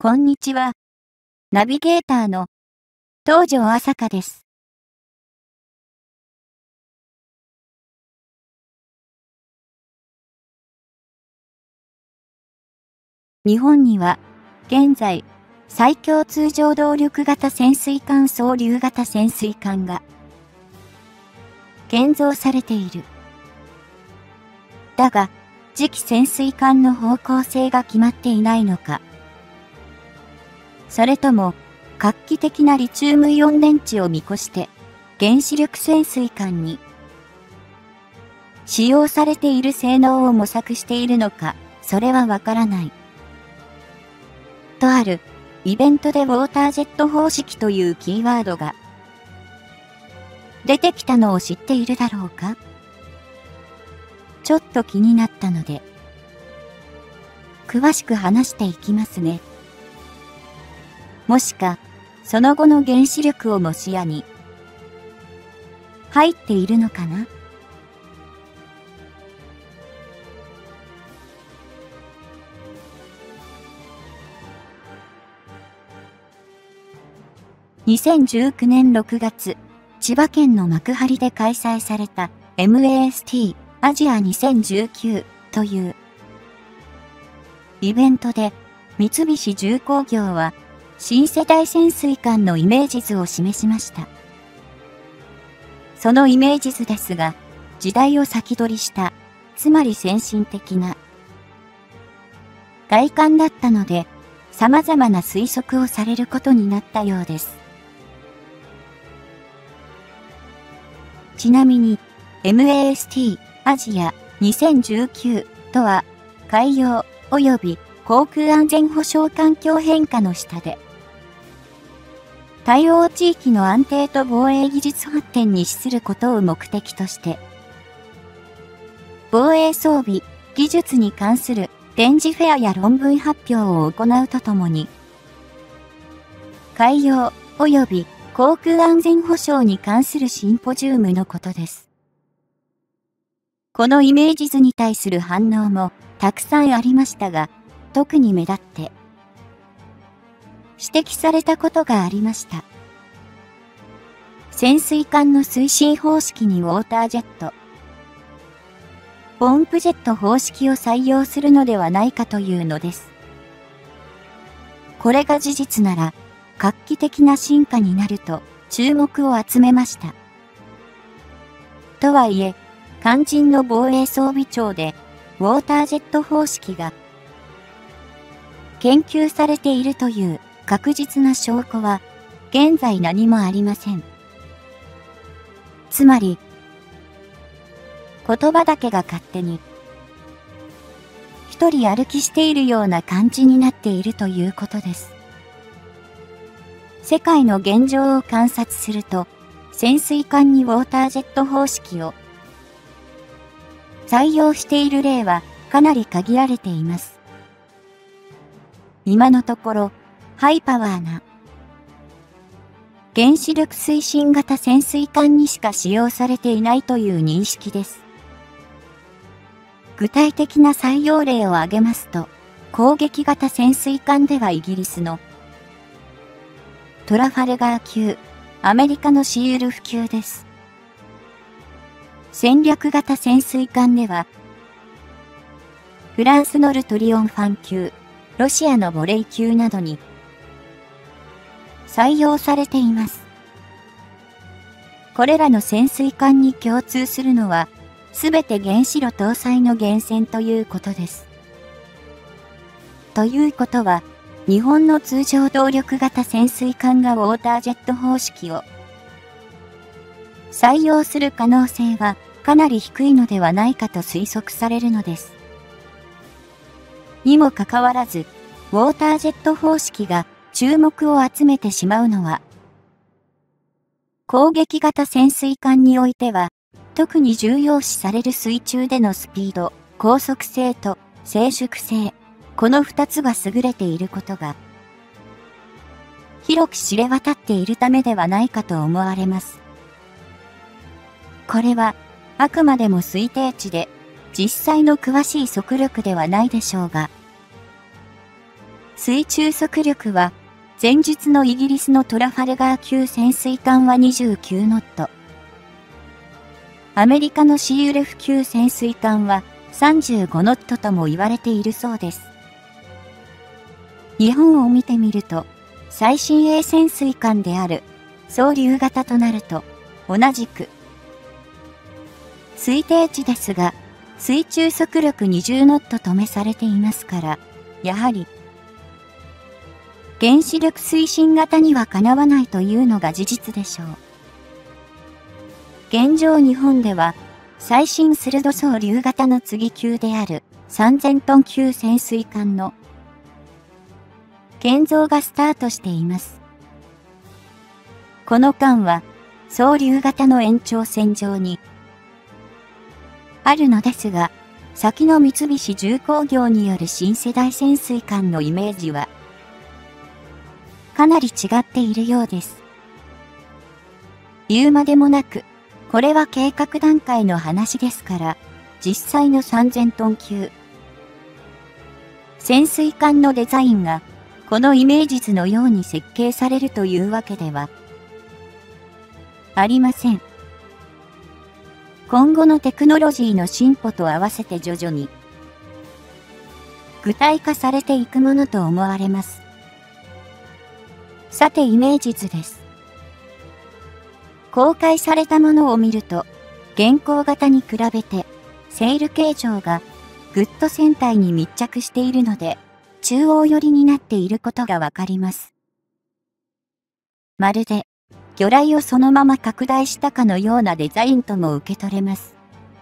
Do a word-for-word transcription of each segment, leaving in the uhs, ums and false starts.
こんにちは。ナビゲーターの東條朝香です。日本には現在最強通常動力型潜水艦総流型潜水艦が建造されている。だが、次期潜水艦の方向性が決まっていないのか。それとも、画期的なリチウムイオン電池を見越して、原子力潜水艦に使用されている性能を模索しているのか、それはわからない。とある、イベントでウォータージェット方式というキーワードが出てきたのを知っているだろうか？ちょっと気になったので、詳しく話していきますね。もしか、その後の原子力をも視野に入っているのかな？にせんじゅうきゅうねんろくがつ、千葉県の幕張で開催された エムエーエスティー アジアにせんじゅうきゅうというイベントで三菱重工業は新世代潜水艦のイメージ図を示しました。そのイメージ図ですが、時代を先取りした、つまり先進的な外観だったので、様々な推測をされることになったようです。ちなみに、エムエーエスティー アジアにせんじゅうきゅうとは、海洋及び航空安全保障環境変化の下で、対応地域の安定と防衛技術発展に資することを目的として、防衛装備、技術に関する展示フェアや論文発表を行うとともに、海洋及び航空安全保障に関するシンポジウムのことです。このイメージ図に対する反応もたくさんありましたが、特に目立って指摘されたことがありました。潜水艦の推進方式にウォータージェット、ポンプジェット方式を採用するのではないかというのです。これが事実なら、画期的な進化になると注目を集めました。とはいえ、肝心の防衛装備庁で、ウォータージェット方式が研究されているという確実な証拠は、現在何もありません。つまり、言葉だけが勝手に、一人歩きしているような感じになっているということです。世界の現状を観察すると、潜水艦にウォータージェット方式を採用している例はかなり限られています。今のところ、ハイパワーな原子力推進型潜水艦にしか使用されていないという認識です。具体的な採用例を挙げますと、攻撃型潜水艦ではイギリスのトラファルガー級、アメリカのシーウルフ級です。戦略型潜水艦では、フランスのルトリオンファン級、ロシアのボレイ級などに採用されています。これらの潜水艦に共通するのは、すべて原子炉搭載の源泉ということです。ということは、日本の通常動力型潜水艦がウォータージェット方式を採用する可能性はかなり低いのではないかと推測されるのです。にもかかわらず、ウォータージェット方式が注目を集めてしまうのは、攻撃型潜水艦においては、特に重要視される水中でのスピード、高速性と静粛性、この二つが優れていることが、広く知れ渡っているためではないかと思われます。これは、あくまでも推定値で、実際の詳しい速力ではないでしょうが、 水中速力は、前述のイギリスのトラファルガー級潜水艦はにじゅうきゅうノット。アメリカのシーウレフ級潜水艦はさんじゅうごノットとも言われているそうです。日本を見てみると、最新鋭潜水艦である双竜型となると、同じく、推定値ですが、水中速力にじゅうノットとめされていますから、やはり、原子力推進型にはかなわないというのが事実でしょう。現状日本では、最新鋭双竜型の次級であるさんぜんトン級潜水艦の建造がスタートしています。この艦は、双竜型の延長線上にあるのですが、先の三菱重工業による新世代潜水艦のイメージは、かなり違っているようです。言うまでもなく、これは計画段階の話ですから、実際のさんぜんトン級潜水艦のデザインが、このイメージ図のように設計されるというわけではありません。今後のテクノロジーの進歩と合わせて徐々に具体化されていくものと思われます。さてイメージ図です。公開されたものを見ると、現行型に比べて、セール形状がグッド船体に密着しているので、中央寄りになっていることがわかります。まるで、魚雷をそのまま拡大したかのようなデザインとも受け取れます。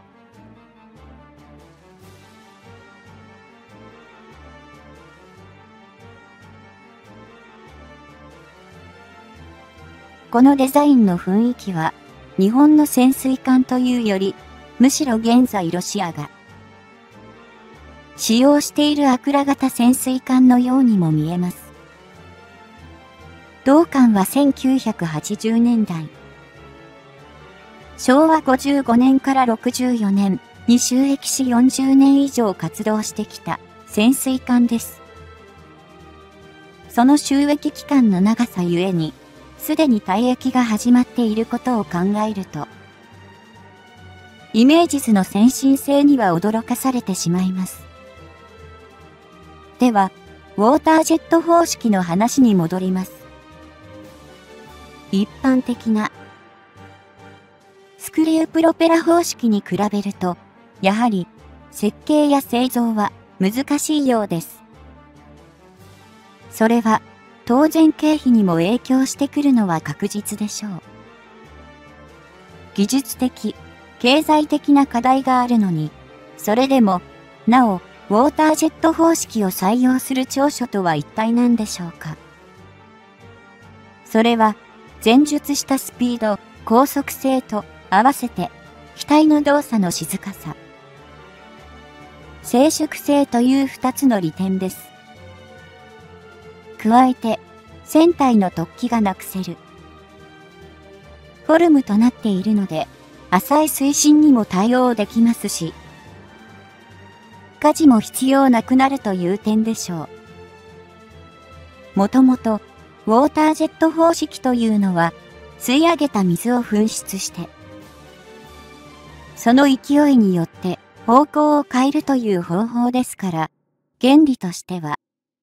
このデザインの雰囲気は、日本の潜水艦というより、むしろ現在ロシアが使用しているアクラ型潜水艦のようにも見えます。同艦はせんきゅうひゃくはちじゅうねんだい、しょうわごじゅうごねんからろくじゅうよねんに就役しよんじゅうねん以上活動してきた潜水艦です。その就役期間の長さゆえに、すでに退役が始まっていることを考えると、イメージ図の先進性には驚かされてしまいます。では、ウォータージェット方式の話に戻ります。一般的なスクリュープロペラ方式に比べると、やはり設計や製造は難しいようです。それは当然経費にも影響してくるのは確実でしょう。技術的、経済的な課題があるのに、それでも、なお、ウォータージェット方式を採用する長所とは一体何でしょうか。それは、前述したスピード、高速性と合わせて、機体の動作の静かさ、静粛性という二つの利点です。加えて、船体の突起がなくせるフォルムとなっているので、浅い水深にも対応できますし、舵も必要なくなるという点でしょう。もともと、ウォータージェット方式というのは、吸い上げた水を噴出して、その勢いによって方向を変えるという方法ですから、原理としては、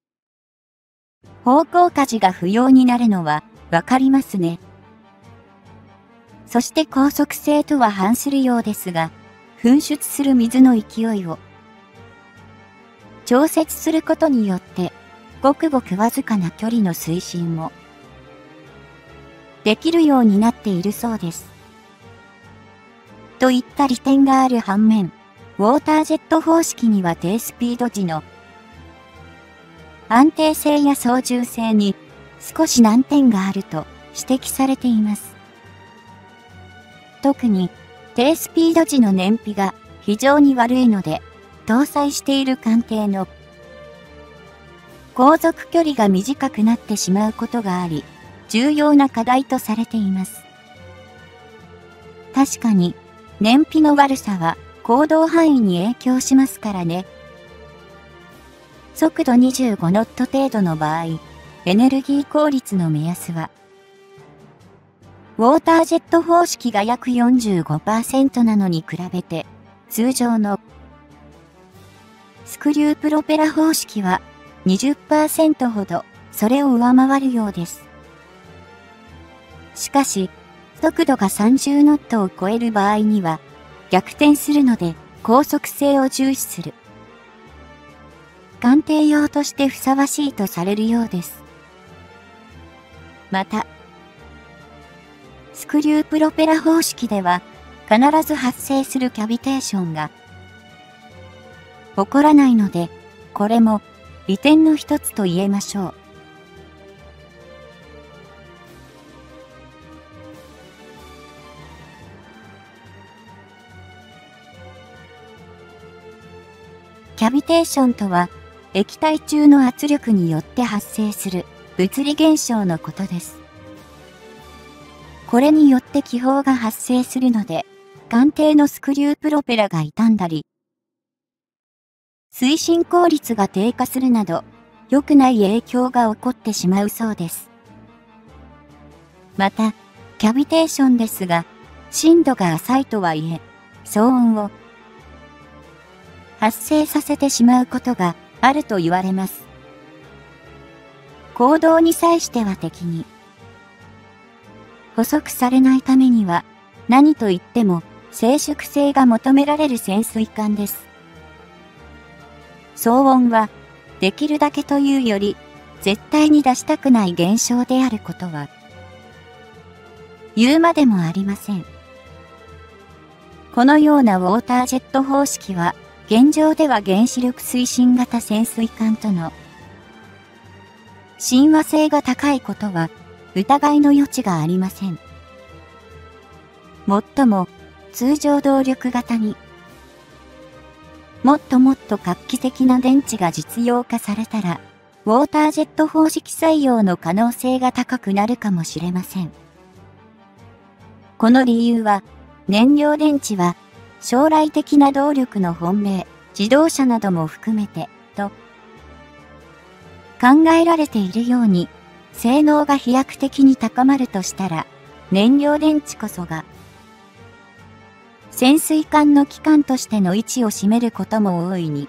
方向舵が不要になるのはわかりますね。そして高速性とは反するようですが、噴出する水の勢いを調節することによって、ごくごくわずかな距離の推進もできるようになっているそうです。といった利点がある反面、ウォータージェット方式には低スピード時の安定性や操縦性に少し難点があると指摘されています。特に低スピード時の燃費が非常に悪いので、搭載している艦艇の航続距離が短くなってしまうことがあり、重要な課題とされています。確かに、燃費の悪さは行動範囲に影響しますからね。 速度にじゅうごノット程度の場合、エネルギー効率の目安は、ウォータージェット方式が約 よんじゅうごパーセント なのに比べて、通常のスクリュープロペラ方式は にじゅっパーセント ほどそれを上回るようです。しかし、速度がさんじゅうノットを超える場合には逆転するので高速性を重視する。艦艇用としてふさわしいとされるようです。また、スクリュープロペラ方式では必ず発生するキャビテーションが起こらないので、これも利点の一つと言えましょう。キャビテーションとは、液体中の圧力によって発生する物理現象のことです。これによって気泡が発生するので、艦艇のスクリュープロペラが傷んだり、推進効率が低下するなど、良くない影響が起こってしまうそうです。また、キャビテーションですが、深度が浅いとはいえ、騒音を発生させてしまうことがあると言われます。行動に際しては敵に捕捉されないためには何と言っても静粛性が求められる潜水艦です。騒音はできるだけというより絶対に出したくない現象であることは言うまでもありません。このようなウォータージェット方式は現状では原子力推進型潜水艦との親和性が高いことは疑いの余地がありません。もっとも通常動力型にもっともっと画期的な電池が実用化されたらウォータージェット方式採用の可能性が高くなるかもしれません。この理由は燃料電池は将来的な動力の本命、自動車なども含めて、と考えられているように、性能が飛躍的に高まるとしたら、燃料電池こそが、潜水艦の機関としての位置を占めることも大いに、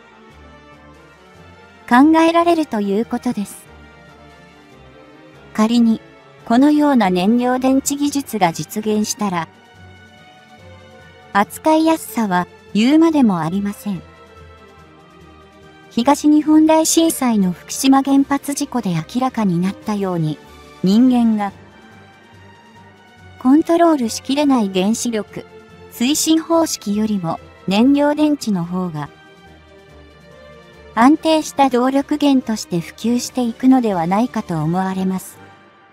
考えられるということです。仮に、このような燃料電池技術が実現したら、扱いやすさは言うまでもありません。東日本大震災の福島原発事故で明らかになったように、人間がコントロールしきれない原子力、推進方式よりも燃料電池の方が安定した動力源として普及していくのではないかと思われます。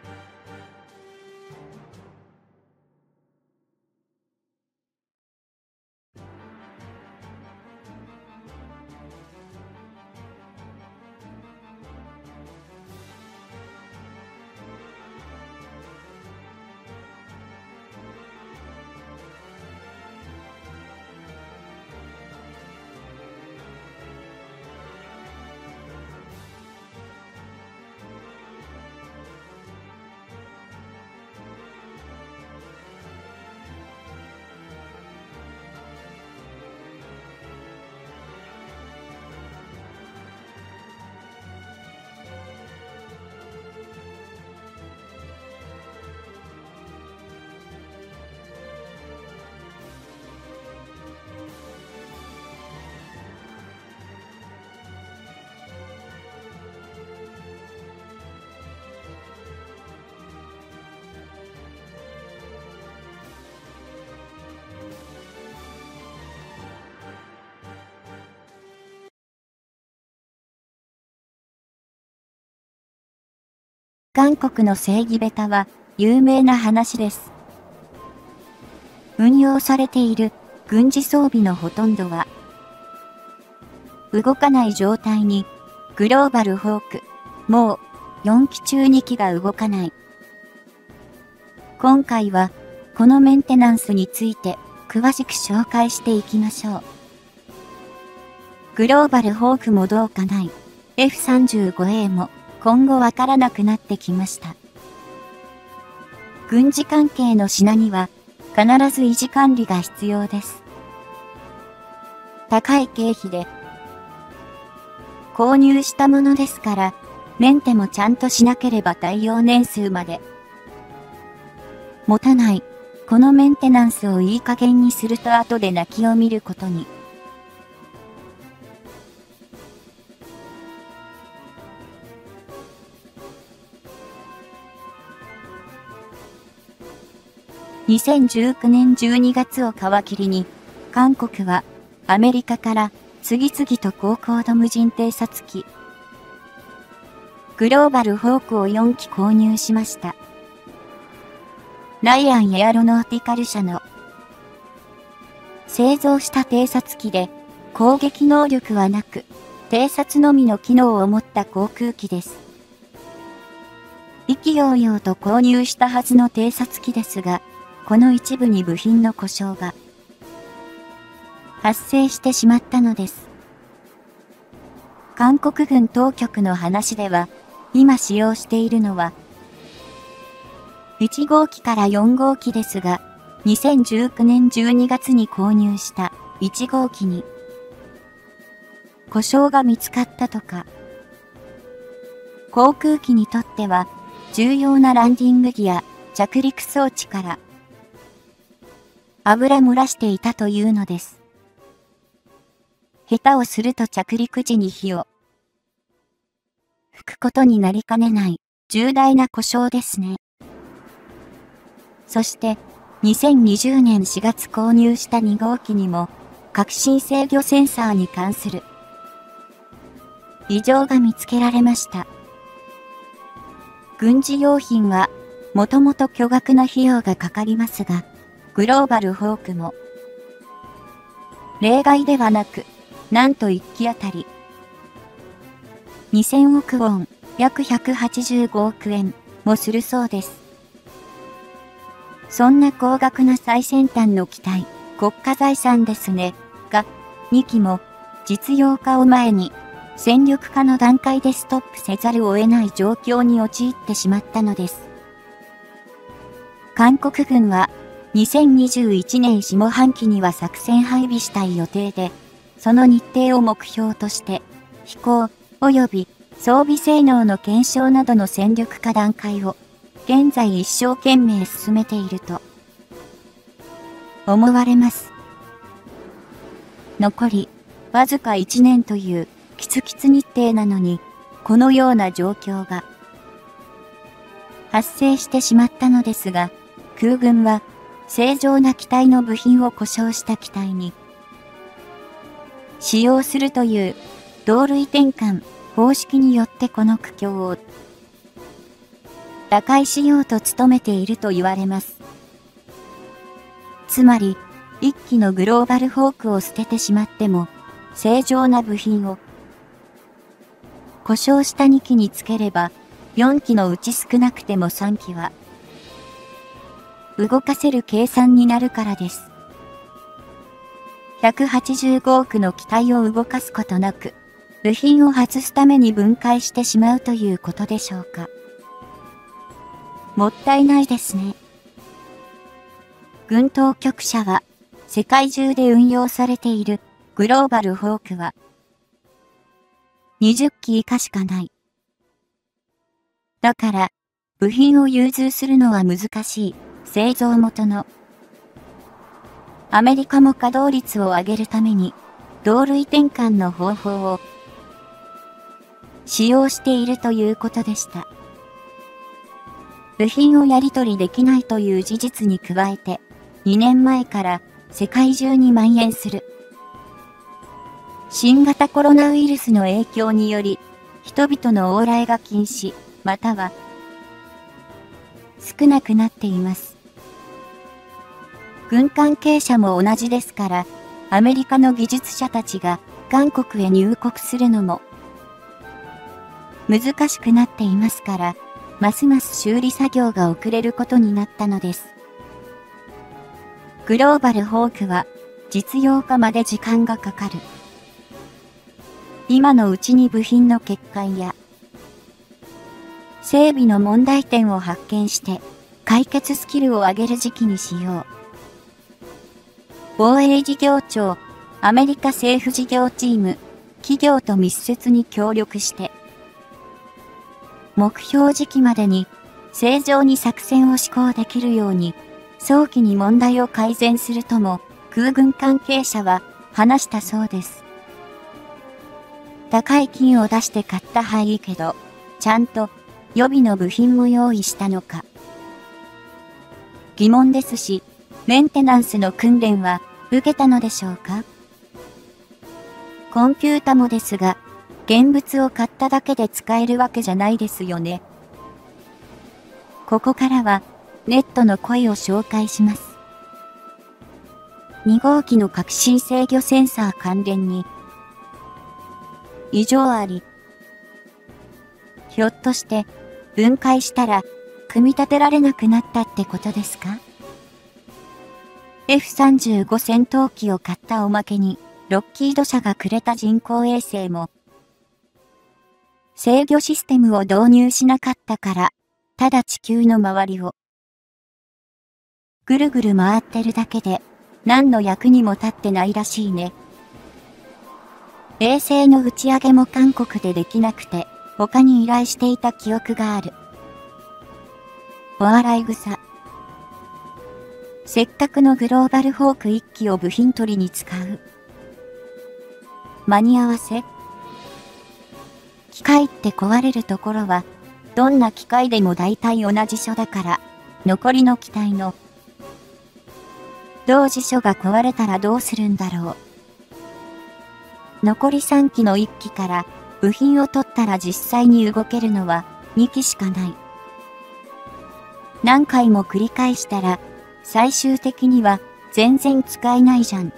韓国の正義ベタは有名な話です。運用されている軍事装備のほとんどは動かない状態にグローバルホーク、もうよんき中にきが動かない。今回はこのメンテナンスについて詳しく紹介していきましょう。グローバルホークもどうかないエフさんじゅうごエー も今後わからなくなってきました。軍事関係の品には必ず維持管理が必要です。高い経費で購入したものですから、メンテもちゃんとしなければ耐用年数まで持たない。このメンテナンスをいい加減にすると後で泣きを見ることに。にせんじゅうきゅうねんじゅうにがつを皮切りに、韓国はアメリカから次々と高高度無人偵察機、グローバルホークをよんき購入しました。ライアンエアロノーティカル社の製造した偵察機で攻撃能力はなく、偵察のみの機能を持った航空機です。意気揚々と購入したはずの偵察機ですが、この一部に部品の故障が発生してしまったのです。韓国軍当局の話では、今使用しているのはいちごうきからよんごうきですが、にせんじゅうきゅうねんじゅうにがつに購入したいちごうきに故障が見つかったとか、航空機にとっては重要なランディングギア、着陸装置から油漏らしていたというのです。下手をすると着陸時に火を吹くことになりかねない重大な故障ですね。そしてにせんにじゅうねんしがつ購入したにごうきにも革新制御センサーに関する異常が見つけられました。軍事用品はもともと巨額な費用がかかりますが、グローバルホークも例外ではなく、なんといっきあたりにせんおくウォン、約ひゃくはちじゅうごおくえんもするそうです。そんな高額な最先端の機体、国家財産ですね、が、にきも実用化を前に戦力化の段階でストップせざるを得ない状況に陥ってしまったのです。韓国軍はにせんにじゅういちねん下半期には作戦配備したい予定で、その日程を目標として、飛行及び装備性能の検証などの戦力化段階を、現在一生懸命進めていると思われます。残り、わずかいちねんという、キツキツ日程なのに、このような状況が発生してしまったのですが、空軍は、正常な機体の部品を故障した機体に使用するという同類転換方式によってこの苦境を打開しようと努めていると言われます。つまり、いっきのグローバルホークを捨ててしまっても、正常な部品を故障したにきにつければ、よんきのうち少なくてもさんきは動かせる計算になるからです。ひゃくはちじゅうごおくの機体を動かすことなく、部品を外すために分解してしまうということでしょうか。もったいないですね。軍当局者は、世界中で運用されているグローバルホークは、にじゅっき以下しかない。だから、部品を融通するのは難しい。製造元のアメリカも稼働率を上げるために同類転換の方法を使用しているということでした。部品をやり取りできないという事実に加えてにねんまえから世界中に蔓延する新型コロナウイルスの影響により人々の往来が禁止または少なくなっています。軍関係者も同じですから、アメリカの技術者たちが韓国へ入国するのも難しくなっていますから、ますます修理作業が遅れることになったのです。グローバルホークは実用化まで時間がかかる。 今のうちに部品の欠陥や整備の問題点を発見して解決スキルを上げる時期にしよう。防衛事業庁、アメリカ政府事業チーム、企業と密接に協力して、目標時期までに正常に作戦を施行できるように、早期に問題を改善するとも空軍関係者は話したそうです。高い金を出して買ったはいいけど、ちゃんと予備の部品も用意したのか。疑問ですし、メンテナンスの訓練は受けたのでしょうか。コンピュータもですが、現物を買っただけで使えるわけじゃないですよね。ここからはネットの声を紹介します。に号機の革新制御センサー関連に異常あり。ひょっとして分解したら組み立てられなくなったってことですか？ エフさんじゅうご 戦闘機を買ったおまけにロッキード社がくれた人工衛星も制御システムを導入しなかったから、ただ地球の周りをぐるぐる回ってるだけで何の役にも立ってないらしいね。衛星の打ち上げも韓国でできなくて他に依頼していた記憶がある。お笑い草。せっかくのグローバルホークいっ機を部品取りに使う。間に合わせ。機械って壊れるところは、どんな機械でも大体同じ所だから、残りの機体の同時所が壊れたらどうするんだろう。残りさん機のいっ機から部品を取ったら実際に動けるのはに機しかない。何回も繰り返したら、最終的には全然使えないじゃん。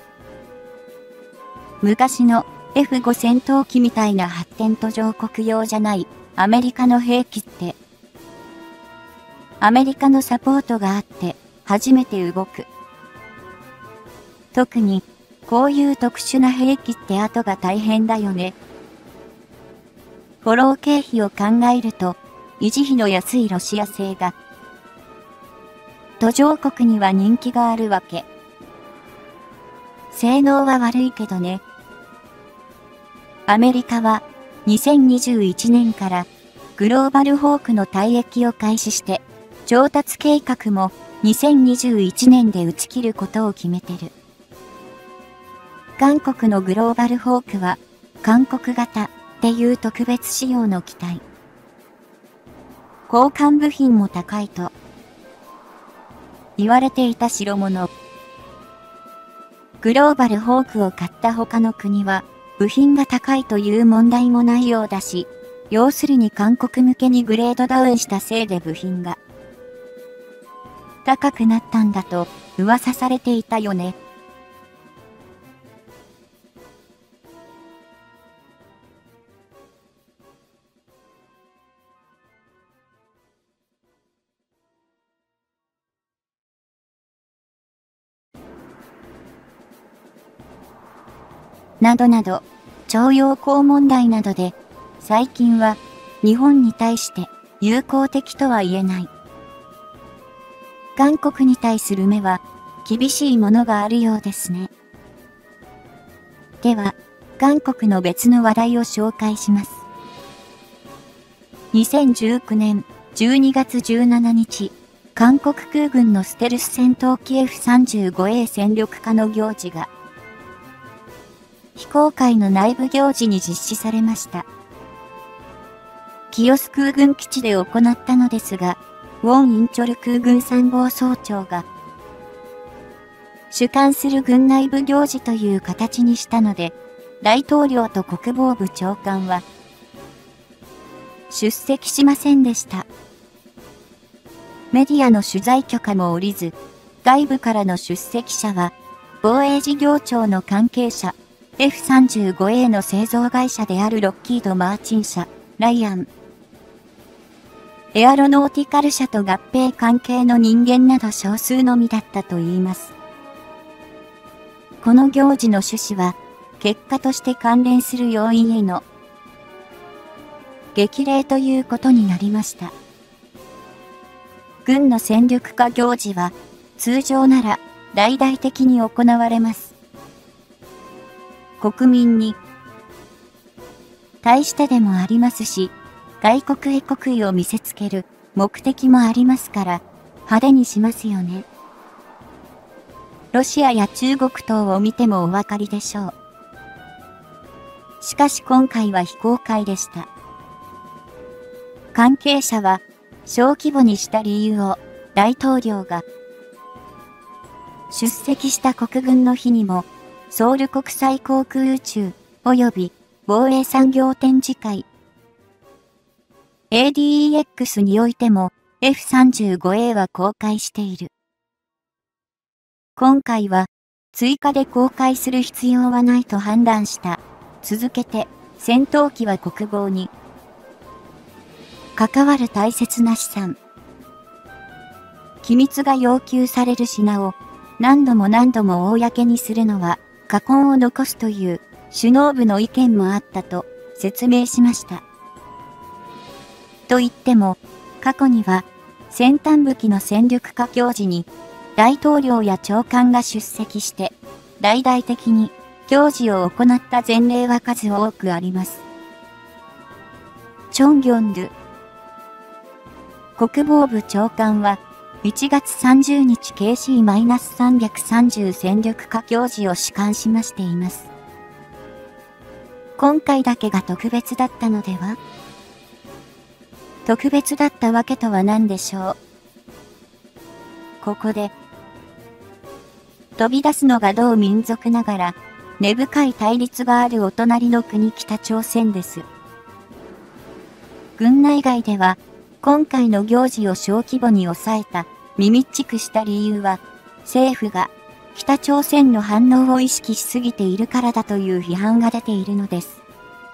昔の エフご 戦闘機みたいな発展途上国用じゃないアメリカの兵器って、アメリカのサポートがあって初めて動く。特にこういう特殊な兵器って後が大変だよね。フォロー経費を考えると維持費の安いロシア製が途上国には人気があるわけ。性能は悪いけどね。アメリカはにせんにじゅういちねんからグローバルホークの退役を開始して調達計画もにせんにじゅういちねんで打ち切ることを決めてる。韓国のグローバルホークは韓国型っていう特別仕様の機体。交換部品も高いと言われていた代物。グローバルホークを買った他の国は部品が高いという問題もないようだし、要するに韓国向けにグレードダウンしたせいで部品が高くなったんだと噂されていたよね。などなど、徴用工問題などで、最近は日本に対して友好的とは言えない。韓国に対する目は厳しいものがあるようですね。では、韓国の別の話題を紹介します。にせんじゅうきゅうねんじゅうにがつじゅうしちにち、韓国空軍のステルス戦闘機 エフさんじゅうごエー 戦力化の行事が、非公開の内部行事に実施されました。清須空軍基地で行ったのですが、ウォン・インチョル空軍参謀総長が、主管する軍内部行事という形にしたので、大統領と国防部長官は、出席しませんでした。メディアの取材許可も下りず、外部からの出席者は、防衛事業庁の関係者、エフさんじゅうごエー の製造会社であるロッキード・マーチン社、ライアン、エアロノーティカル社と合併関係の人間など少数のみだったといいます。この行事の趣旨は、 結果として関連する要因への激励ということになりました。軍の戦力化行事は通常なら大々的に行われます。国民に対してでもありますし、外国へ国威を見せつける目的もありますから派手にしますよね。ロシアや中国等を見てもお分かりでしょう。しかし今回は非公開でした。関係者は小規模にした理由を大統領が出席した国軍の日にもソウル国際航空宇宙及び防衛産業展示会 エーディーイーエックス においても エフさんじゅうごエー は公開している。今回は追加で公開する必要はないと判断した。続けて戦闘機は国防に関わる大切な資産。機密が要求される品を何度も何度も公にするのは禍根を残すという首脳部の意見もあったと説明しました。と言っても、過去には先端武器の戦力化行事に大統領や長官が出席して大々的に行事を行った前例は数多くあります。チョンギョンル国防部長官はいちがつさんじゅうにち ケーシーさんびゃくさんじゅう 戦力化行事を主管しましています。今回だけが特別だったのでは？特別だったわけとは何でしょう。ここで飛び出すのが同民族ながら根深い対立があるお隣の国北朝鮮です。軍内外では今回の行事を小規模に抑えた、みみっちくした理由は、政府が北朝鮮の反応を意識しすぎているからだという批判が出ているのです。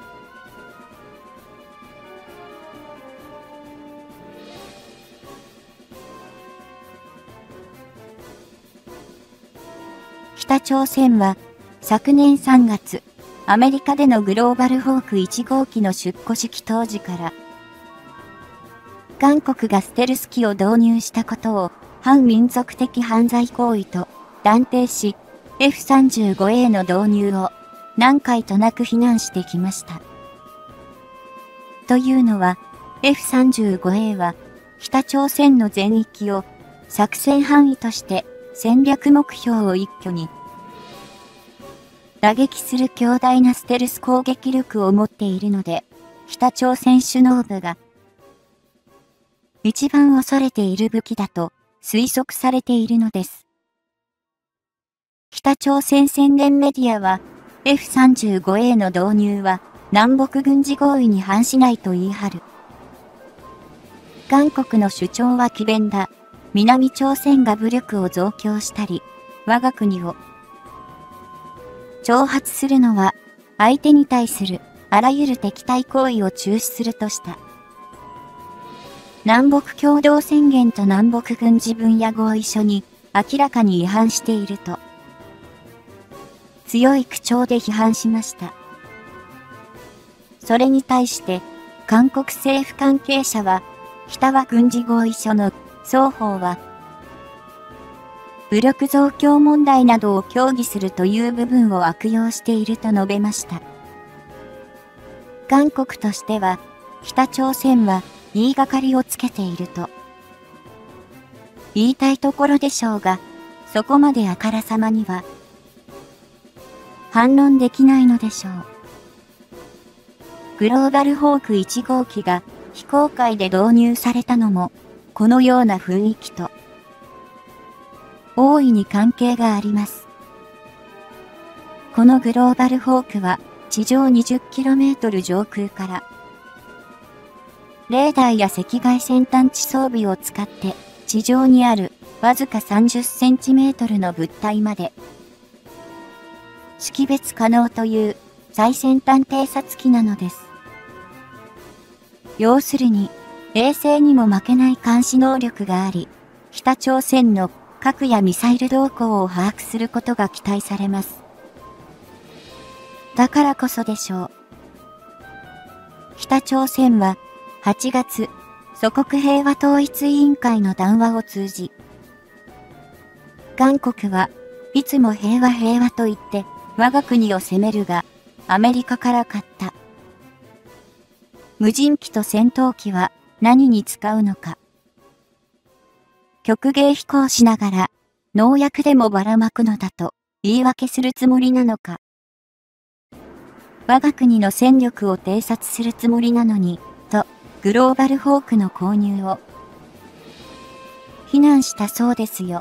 北朝鮮は昨年さんがつ、アメリカでのグローバルホークいちごうきの出庫式当時から、韓国がステルス機を導入したことを反民族的犯罪行為と断定し、エフさんじゅうごエー の導入を何回となく非難してきました。というのは、エフさんじゅうごエー は北朝鮮の全域を作戦範囲として戦略目標を一挙に打撃する強大なステルス攻撃力を持っているので、北朝鮮首脳部が一番恐れている武器だと推測されているのです。北朝鮮宣言メディアは エフさんじゅうごエー の導入は南北軍事合意に反しないと言い張る。韓国の主張は詭弁だ。南朝鮮が武力を増強したり、我が国を挑発するのは相手に対するあらゆる敵対行為を中止するとした。南北共同宣言と南北軍事分野合意書に明らかに違反していると強い口調で批判しました。それに対して韓国政府関係者は北は軍事合意書の双方は武力増強問題などを協議するという部分を悪用していると述べました。韓国としては北朝鮮は言いがかりをつけていると言いたいところでしょうが、そこまであからさまには反論できないのでしょう。グローバルホークいちごうきが非公開で導入されたのもこのような雰囲気と大いに関係があります。このグローバルホークは地上 にじゅっキロメートル 上空からレーダーや赤外線探知装備を使って地上にあるわずかさんじゅっセンチメートルの物体まで識別可能という最先端偵察機なのです。要するに衛星にも負けない監視能力があり、北朝鮮の核やミサイル動向を把握することが期待されます。 だからこそでしょう。北朝鮮ははちがつ、祖国平和統一委員会の談話を通じ、韓国はいつも平和平和と言って我が国を責めるが、アメリカから買った。無人機と戦闘機は何に使うのか。曲芸飛行しながら農薬でもばらまくのだと言い訳するつもりなのか。我が国の戦力を偵察するつもりなのに、とグローバルホークの購入を非難したそうですよ。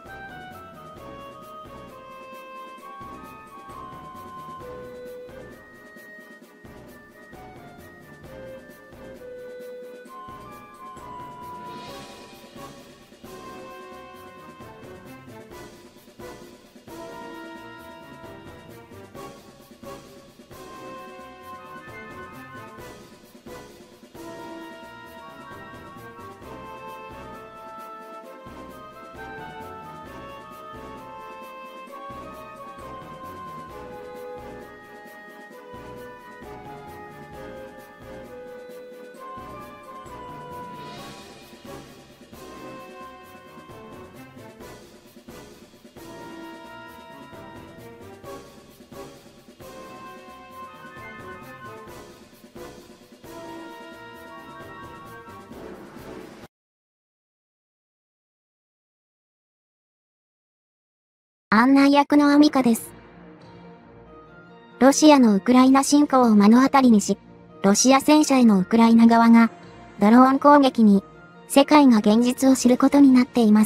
案内役のアミカです。ロシアのウクライナ侵攻を目の当たりにし、ロシア戦車へのウクライナ側が、ドローン攻撃に、世界が現実を知ることになっています。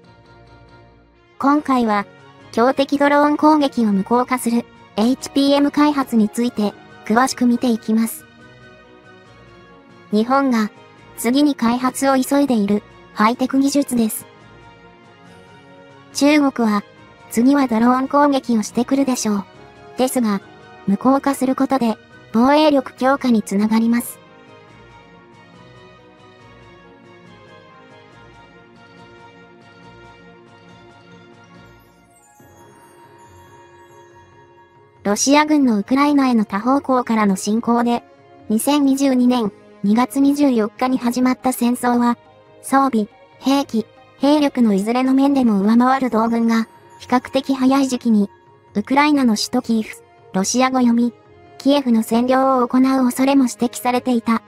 今回は、強敵ドローン攻撃を無効化する エイチピーエム 開発について、詳しく見ていきます。日本が、次に開発を急いでいる、ハイテク技術です。中国は、次はドローン攻撃をしてくるでしょう。ですが、無効化することで、防衛力強化につながります。ロシア軍のウクライナへの多方向からの侵攻で、にせんにじゅうにねんにがつにじゅうよっかに始まった戦争は、装備、兵器、兵力のいずれの面でも上回る同軍が、比較的早い時期に、ウクライナの首都キーフ、ロシア語読み、キエフの占領を行う恐れも指摘されていた。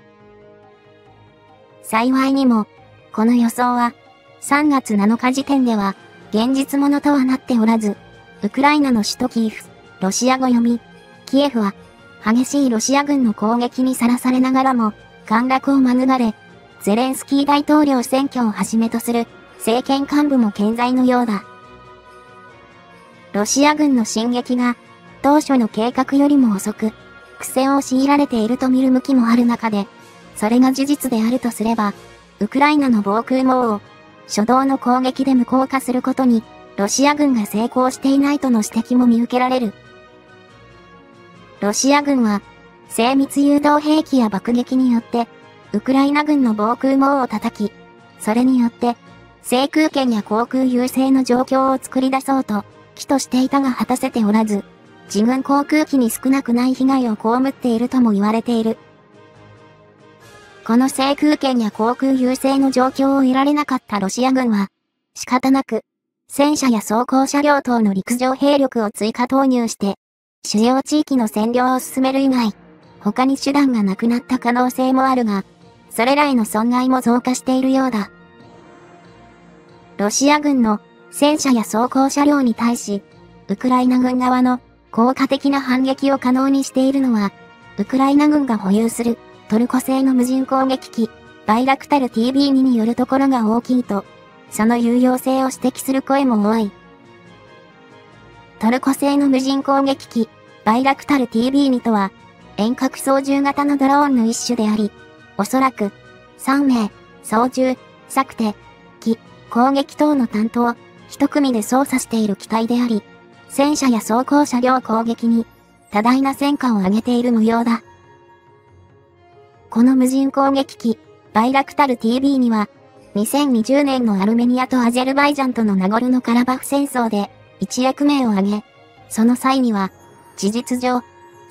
幸いにも、この予想は、さんがつなのか時点では、現実ものとはなっておらず、ウクライナの首都キーフ、ロシア語読み、キエフは、激しいロシア軍の攻撃にさらされながらも、陥落を免れ、ゼレンスキー大統領選挙をはじめとする、政権幹部も健在のようだ。ロシア軍の進撃が、当初の計画よりも遅く、苦戦を強いられていると見る向きもある中で、それが事実であるとすれば、ウクライナの防空網を、初動の攻撃で無効化することに、ロシア軍が成功していないとの指摘も見受けられる。ロシア軍は、精密誘導兵器や爆撃によって、ウクライナ軍の防空網を叩き、それによって、制空権や航空優勢の状況を作り出そうと、企図していたが果たせておらず、自軍航空機に少なくない被害を被っているとも言われている。この制空権や航空優勢の状況を得られなかったロシア軍は、仕方なく、戦車や装甲車両等の陸上兵力を追加投入して、主要地域の占領を進める以外、他に手段がなくなった可能性もあるが、それらへの損害も増加しているようだ。ロシア軍の戦車や装甲車両に対し、ウクライナ軍側の効果的な反撃を可能にしているのは、ウクライナ軍が保有するトルコ製の無人攻撃機、バイラクタル ティービーツー によるところが大きいと、その有用性を指摘する声も多い。トルコ製の無人攻撃機、バイラクタル ティービーツー とは、遠隔操縦型のドローンの一種であり、おそらく、さんめい、操縦、策定、機、攻撃等の担当、一組で操作している機体であり、戦車や装甲車両攻撃に多大な戦果を上げている模様だ。この無人攻撃機、バイラクタル ティービーツー には、にせんにじゅうねんのアルメニアとアゼルバイジャンとのナゴルノカラバフ戦争で一役目を挙げ、その際には、事実上、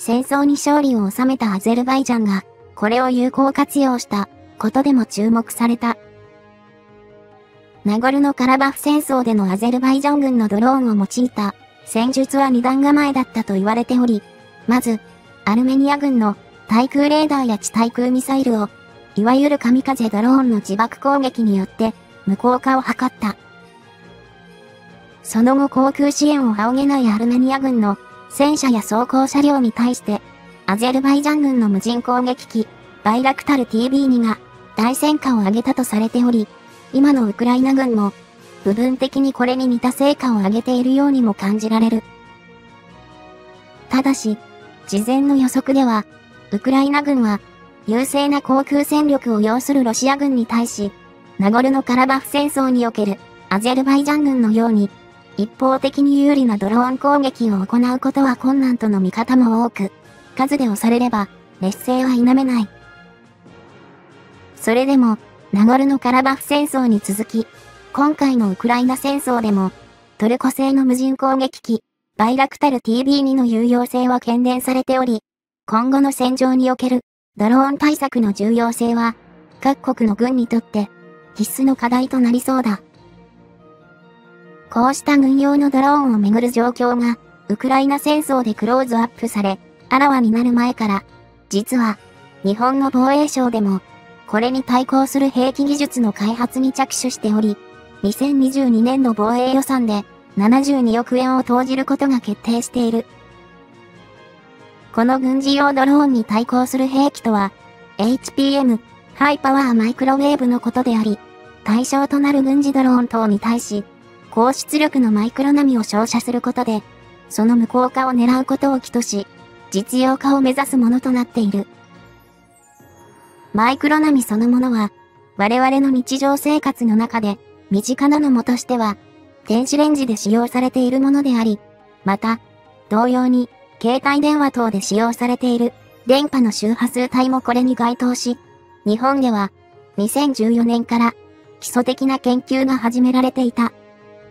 戦争に勝利を収めたアゼルバイジャンが、これを有効活用したことでも注目された。ナゴルノカラバフ戦争でのアゼルバイジャン軍のドローンを用いた戦術は二段構えだったと言われており、まず、アルメニア軍の対空レーダーや地対空ミサイルを、いわゆる神風ドローンの自爆攻撃によって無効化を図った。その後航空支援を仰げないアルメニア軍の戦車や装甲車両に対して、アゼルバイジャン軍の無人攻撃機、バイラクタル ティービーツー が大戦果を上げたとされており、今のウクライナ軍も部分的にこれに似た成果を上げているようにも感じられる。ただし、事前の予測では、ウクライナ軍は優勢な航空戦力を要するロシア軍に対し、ナゴルノカラバフ戦争におけるアゼルバイジャン軍のように、一方的に有利なドローン攻撃を行うことは困難との見方も多く、数で押されれば劣勢は否めない。それでも、ナゴルノカラバフ戦争に続き、今回のウクライナ戦争でも、トルコ製の無人攻撃機、バイラクタル ティービーツー の有用性は懸念されており、今後の戦場におけるドローン対策の重要性は、各国の軍にとって必須の課題となりそうだ。こうした軍用のドローンをめぐる状況が、ウクライナ戦争でクローズアップされ、あらわになる前から、実は、日本の防衛省でも、これに対抗する兵器技術の開発に着手しており、にせんにじゅうにねんの防衛予算でななじゅうにおくえんを投じることが決定している。この軍事用ドローンに対抗する兵器とは、エイチピーエム、ハイパワーマイクロウェーブのことであり、対象となる軍事ドローン等に対し、高出力のマイクロ波を照射することで、その無効化を狙うことを企図し、実用化を目指すものとなっている。マイクロ波そのものは、我々の日常生活の中で、身近なのもとしては、電子レンジで使用されているものであり、また、同様に、携帯電話等で使用されている、電波の周波数帯もこれに該当し、日本では、にせんじゅうよねんから、基礎的な研究が始められていた。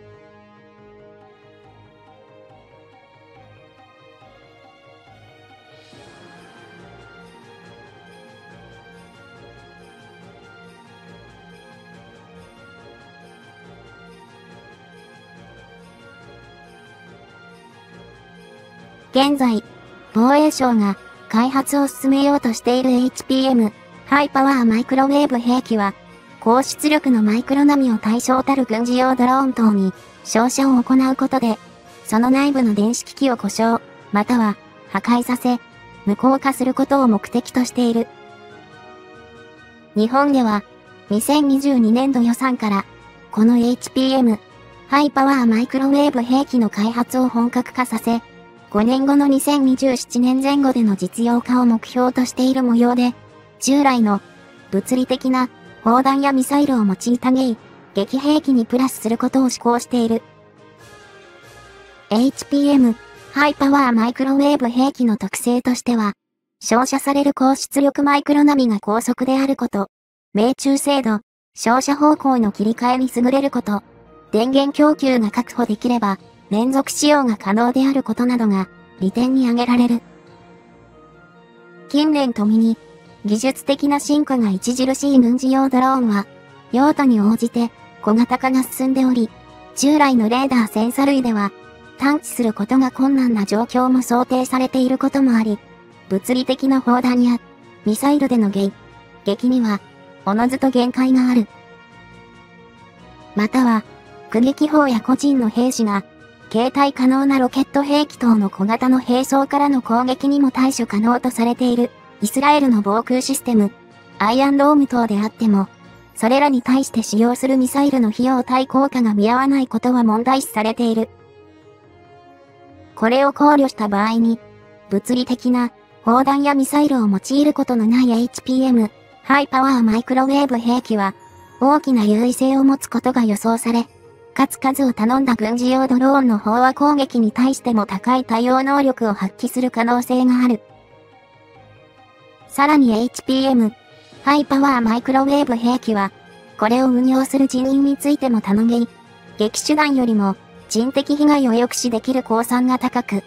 現在、防衛省が開発を進めようとしている エイチピーエム、ハイパワーマイクロウェーブ兵器は、高出力のマイクロ波を対象たる軍事用ドローン等に照射を行うことで、その内部の電子機器を故障、または破壊させ、無効化することを目的としている。日本では、にせんにじゅうにねんど予算から、この エイチピーエム、ハイパワーマイクロウェーブ兵器の開発を本格化させ、ごねんごのにせんにじゅうななねんぜん後での実用化を目標としている模様で、従来の物理的な砲弾やミサイルを用いた迎撃兵器にプラスすることを志向している。エイチピーエム、ハイパワーマイクロウェーブ兵器の特性としては、照射される高出力マイクロ波が高速であること、命中精度、照射方向の切り替えに優れること、電源供給が確保できれば、連続使用が可能であることなどが利点に挙げられる。近年とみに技術的な進化が著しい軍事用ドローンは用途に応じて小型化が進んでおり、従来のレーダーセンサ類では探知することが困難な状況も想定されていることもあり、物理的な砲弾やミサイルでの迎撃にはおのずと限界がある。または区撃砲や個人の兵士が携帯可能なロケット兵器等の小型の兵装からの攻撃にも対処可能とされているイスラエルの防空システム、アイアンドーム等であっても、それらに対して使用するミサイルの費用対効果が見合わないことは問題視されている。これを考慮した場合に、物理的な砲弾やミサイルを用いることのない エイチピーエム、ハイパワーマイクロウェーブ兵器は、大きな優位性を持つことが予想され、かつ数を頼んだ軍事用ドローンの飽和攻撃に対しても高い対応能力を発揮する可能性がある。さらに エイチピーエム、ハイパワーマイクロウェーブ兵器は、これを運用する人員についても頼み、撃手段よりも人的被害を抑止できる公算が高く、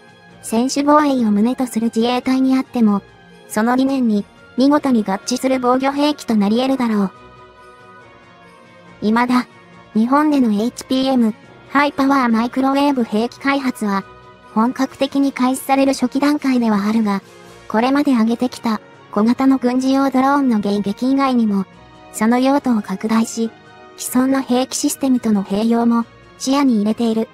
専守防衛を旨とする自衛隊にあっても、その理念に見事に合致する防御兵器となり得るだろう。未だ、日本での エイチピーエム、ハイパワーマイクロウェーブ兵器開発は、本格的に開始される初期段階ではあるが、これまで挙げてきた小型の軍事用ドローンの迎撃以外にも、その用途を拡大し、既存の兵器システムとの併用も視野に入れている。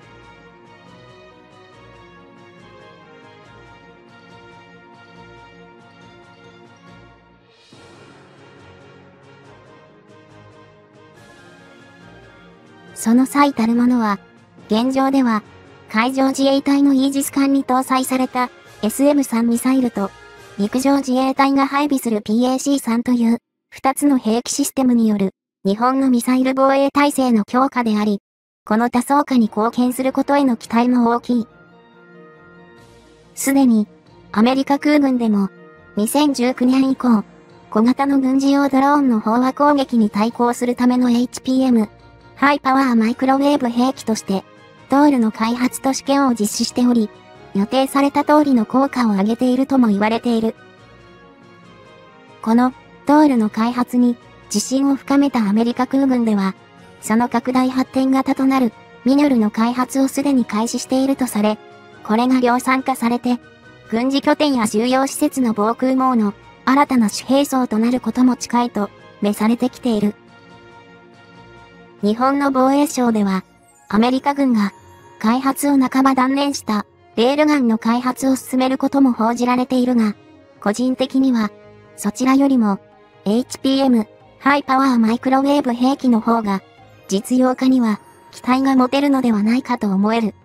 その最たるものは、現状では、海上自衛隊のイージス艦に搭載された エスエムスリー ミサイルと、陸上自衛隊が配備する ピーエーシースリー という、二つの兵器システムによる、日本のミサイル防衛体制の強化であり、この多層化に貢献することへの期待も大きい。すでに、アメリカ空軍でも、にせんじゅうきゅうねん以降、小型の軍事用ドローンの飽和攻撃に対抗するための エイチピーエム、ハイパワーマイクロウェーブ兵器として、トールの開発と試験を実施しており、予定された通りの効果を上げているとも言われている。この、トールの開発に、自信を深めたアメリカ空軍では、その拡大発展型となる、ミノルの開発をすでに開始しているとされ、これが量産化されて、軍事拠点や重要施設の防空網の新たな主兵装となることも近いと、目されてきている。日本の防衛省では、アメリカ軍が開発を半ば断念したレールガンの開発を進めることも報じられているが、個人的にはそちらよりも エイチピーエム ハイパワーマイクロウェーブ兵器の方が実用化には期待が持てるのではないかと思える。